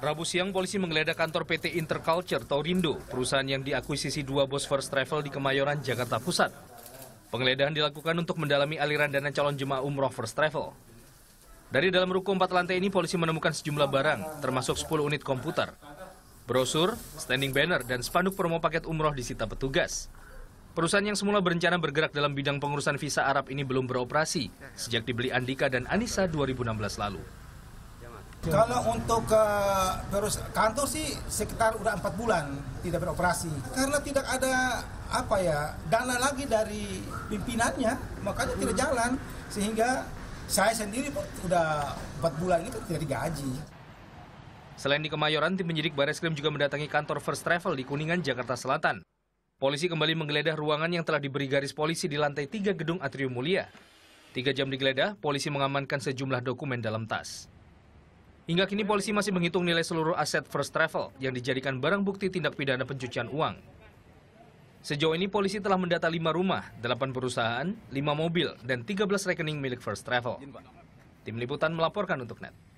Rabu siang, polisi menggeledah kantor PT Interculture Taurindo, perusahaan yang diakuisisi dua bos First Travel di Kemayoran, Jakarta Pusat. Penggeledahan dilakukan untuk mendalami aliran dana calon jemaah umroh First Travel. Dari dalam ruko 4 lantai ini, polisi menemukan sejumlah barang, termasuk 10 unit komputer, brosur, standing banner, dan spanduk promo paket umroh disita petugas. Perusahaan yang semula berencana bergerak dalam bidang pengurusan visa Arab ini belum beroperasi sejak dibeli Andika dan Anissa 2016 lalu. Kalau untuk kantor sih sekitar udah 4 bulan tidak beroperasi. Karena tidak ada dana lagi dari pimpinannya, makanya tidak jalan. Sehingga saya sendiri udah 4 bulan itu tidak digaji. Selain di Kemayoran, tim penyidik Barreskrim juga mendatangi kantor First Travel di Kuningan, Jakarta Selatan. Polisi kembali menggeledah ruangan yang telah diberi garis polisi di lantai 3 gedung Atrium Mulia. 3 jam digeledah, polisi mengamankan sejumlah dokumen dalam tas. Hingga kini polisi masih menghitung nilai seluruh aset First Travel yang dijadikan barang bukti tindak pidana pencucian uang. Sejauh ini polisi telah mendata 5 rumah, 8 perusahaan, 5 mobil, dan 13 rekening milik First Travel. Tim Liputan melaporkan untuk NET.